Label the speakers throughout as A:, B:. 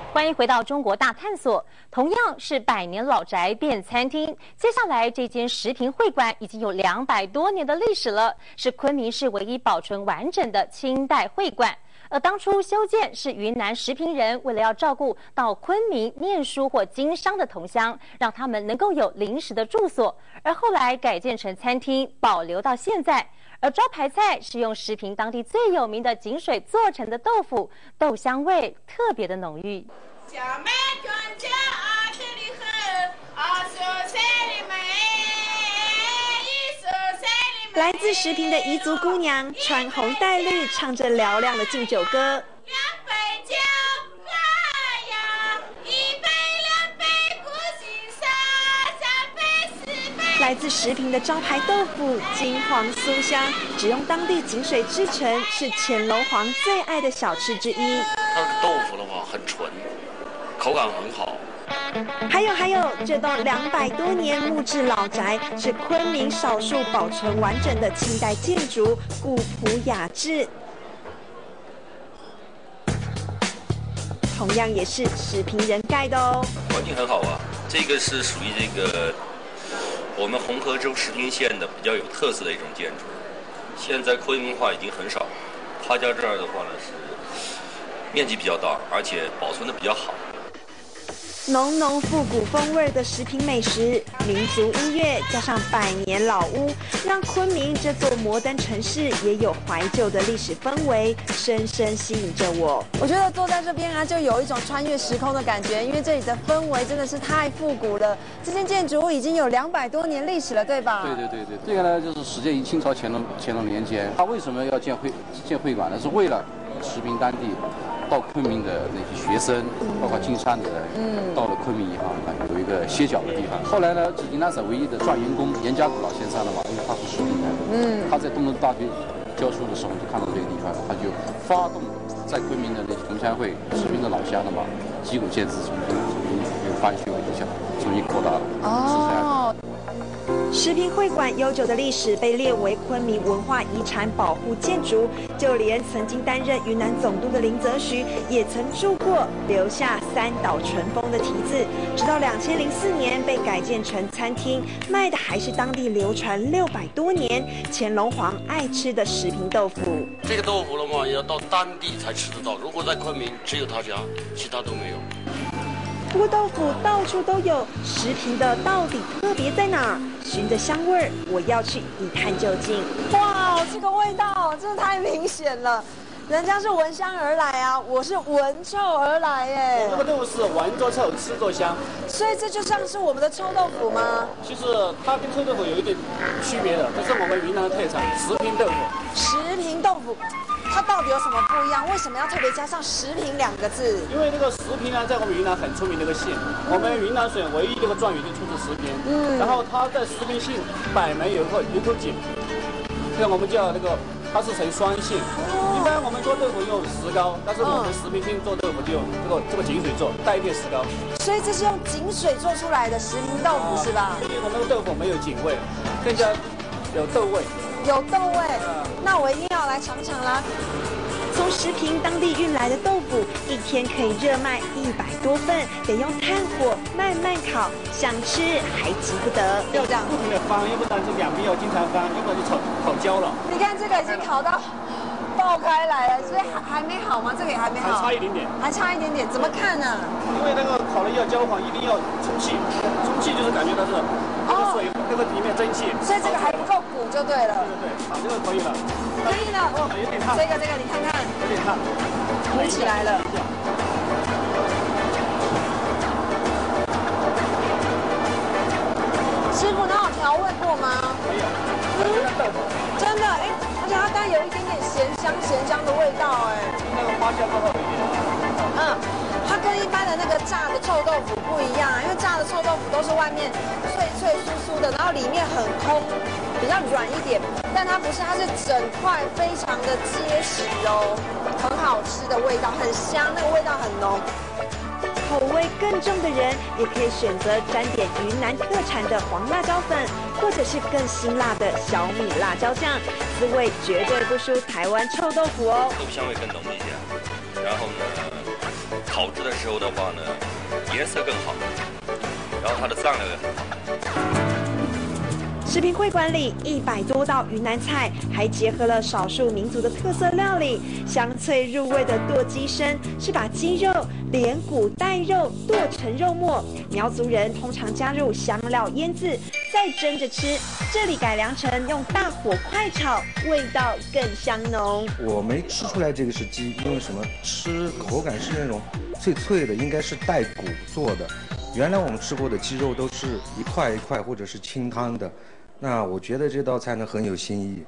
A: 欢迎回到中国大探索。同样是百年老宅变餐厅，接下来这间食品会馆已经有200多年的历史了，是昆明市唯一保存完整的清代会馆。而当初修建是云南食评人为了要照顾到昆明念书或经商的同乡，让他们能够有临时的住所，而后来改建成餐厅，保留到现在。而招牌菜是用石屏当地最有名的井水做成的豆腐，豆香味特别的浓郁。
B: 来自石屏的彝族姑娘穿红戴绿，唱着嘹亮的敬酒歌。来自石屏的招牌豆腐金黄酥香，只用当地井水制成，是乾隆皇最爱的小吃之一。
C: 它的豆腐的话很纯，口感很好。
B: 还有，这栋200多年木质老宅是昆明少数保存完整的清代建筑，古朴雅致。同样也是石屏人盖的哦。
C: 环境很好啊，这个是属于这个我们红河州石屏县的比较有特色的一种建筑。现在昆明化已经很少，他家这儿的话呢是面积比较大，而且保存的比较好。
B: 浓浓复古风味的石屏美食、民族音乐，加上100年老屋，让昆明这座摩登城市也有怀旧的历史氛围，深深吸引着我。
D: 我觉得坐在这边啊，就有一种穿越时空的感觉，因为这里的氛围真的是太复古了。这间建筑物已经有200多年历史了，对吧？
E: 对，这个呢就是始建于清朝乾隆年间。他为什么要建会馆呢？是为了石屏当地到昆明的那些学生，包括经商的人，到了昆明以后呢，有一个歇脚的地方。后来呢，紫金南省唯一的状元工严家谷老先生呢嘛，因为他是石屏人，他在东东大学教书的时候就看到这个地方，他就发动在昆明的那些同乡会，石屏的老乡的嘛，击鼓建制，重新翻修一下，重新扩大了。哦。
B: 石屏会馆悠久的历史被列为昆明文化遗产保护建筑，就连曾经担任云南总督的林则徐也曾住过，留下3岛淳风的题字。直到2004年被改建成餐厅，卖的还是当地流传600多年乾隆皇爱吃的石屏豆腐。
C: 这个豆腐的话，要到当地才吃得到，如果在昆明只有他家，其他都没有。
B: 不过豆腐到处都有，石屏的到底特别在哪儿？循着香味儿，我要去一探究竟。
D: 哇，这个味道真的太明显了，人家是闻香而来啊，我是闻臭而来耶。
F: 这个豆腐是闻着臭，吃着香，
D: 所以这就像是我们的臭豆腐吗？
F: 其实它跟臭豆腐有一点区别的，这是我们云南的特产——石屏豆腐。
D: 石屏豆腐。它到底有什么不一样？为什么要特别加上石屏2个字？
F: 因为这个石屏呢，在我们云南很出名的一个县，我们云南省唯一这个状元就出自石屏。然后它在石屏县北门有口井，这个我们叫这个，它是呈双线。一般我们做豆腐用石膏，但是我们石屏县做豆腐就用这个井水做，带一点石膏。
D: 所以这是用井水做出来的石屏豆腐是吧？
F: 因为我们的豆腐没有井味，更加有豆味。
D: 有豆味，那我一定要来尝尝啦。
B: 从石屏当地运来的豆腐，一天可以热卖100多份，得用炭火慢慢烤，想吃还急不得。
F: 要这样不停的翻，要不然就两边要经常翻，要不然就烤焦了。
D: 你看这个已经烤到爆开来了，所以还没好吗？这个也还没好，
F: 还差一点点，
D: 还差一点点，怎么看呢？
F: 因为那个烤了要焦黄，一定要充气，充气就是感觉到是那个水那个里面蒸汽，
D: 所以这个还不够鼓就对了。
F: 对，好，这个可以了，
D: 可以了。
F: 哦，有点烫。
D: 这个你看看，
F: 有点烫，
D: 鼓起来了。师傅，那有调味过吗？
F: 没有，
D: 真的而且它带有一点点咸香的味道
F: 那个花椒味道有一点。
D: 它跟一般的那个炸的臭豆腐不一样，因为炸的臭豆腐都是外面脆脆酥酥的，然后里面很空，比较软一点。但它不是，它是整块非常的结实哦，很好吃的味道，很香，那个味道很浓。
B: 口味更重的人，也可以选择沾点云南特产的黄辣椒粉，或者是更辛辣的小米辣椒酱，滋味绝对不输台湾臭豆腐哦。
C: 豆腐香味更浓一些，然后呢， 烤制的时候的话呢，颜色更好，然后它的酱料也很好。
B: 食品会馆里100多道云南菜，还结合了少数民族的特色料理。香脆入味的剁鸡身是把鸡肉连骨带肉剁成肉末，苗族人通常加入香料腌制，再蒸着吃。这里改良成用大火快炒，味道更香浓。
G: 我没吃出来这个是鸡，因为什么？吃口感是那种脆脆的，应该是带骨做的。原来我们吃过的鸡肉都是一块一块或者是清汤的。那我觉得这道菜呢很有新意。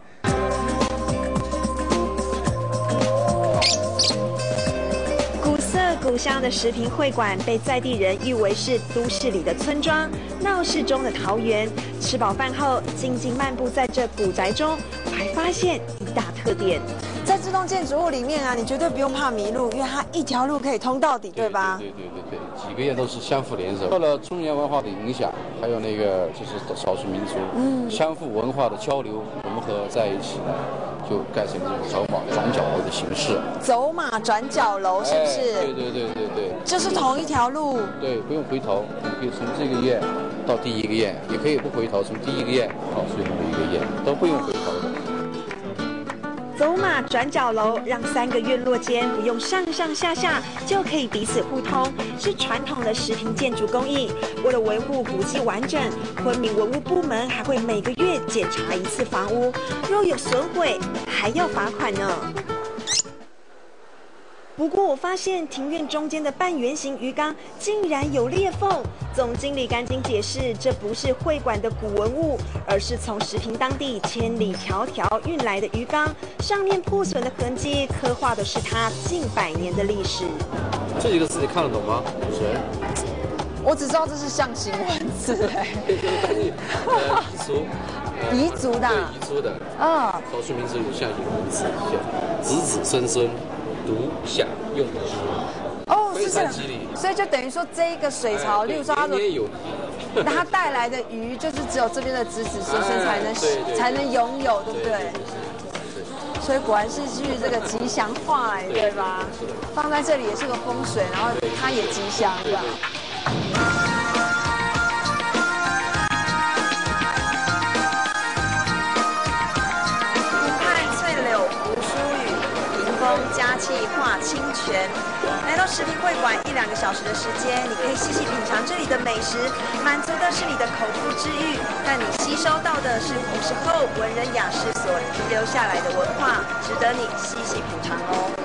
B: 古色古香的食品会馆被在地人誉为是都市里的村庄，闹市中的桃源。吃饱饭后，静静漫步在这古宅中，我还发现一大特点。
D: 在这栋建筑物里面啊，你绝对不用怕迷路，因为它一条路可以通到底，对吧？
E: 对，几个院都是相互连着。受了中原文化的影响，还有那个就是少数民族，相互文化的交流融合在一起呢，就盖成这种走马转角楼的形式。
D: 走马转角楼是不是？
E: 对。
D: 就是同一条路。
E: 对，不用回头，你可以从这个院到第一个院，也可以不回头，从第一个院到最后一个院，都不用回头的。
B: 走马转角楼让3个院落间不用上上下下就可以彼此互通，是传统的石屏建筑工艺。为了维护古迹完整，昆明文物部门还会每个月检查一次房屋，若有损毁还要罚款呢。不过我发现庭院中间的半圆形鱼缸竟然有裂缝，总经理赶紧解释，这不是会馆的古文物，而是从石屏当地千里迢迢运来的鱼缸，上面破损的痕迹刻画的是它近100年的历史。
E: 这几个字你看得懂吗？主持人？
D: 我只知道这是象形文字，彝族的，
E: 对，彝族的，少数民族有象形文字，叫子子孙孙。读下用
D: 哦，是这样，所以就等于说这个水槽，例如说它带来的鱼，就是只有这边的子子孙孙才能拥有，对不对？所以果然是去这个吉祥话，对吧？放在这里也是个风水，然后它也吉祥，对吧？加气化清泉，来到食品会馆1-2个小时的时间，你可以细细品尝这里的美食，满足的是你的口腹之欲，但你吸收到的是古时候文人雅士所遗留下来的文化，值得你细细品尝哦。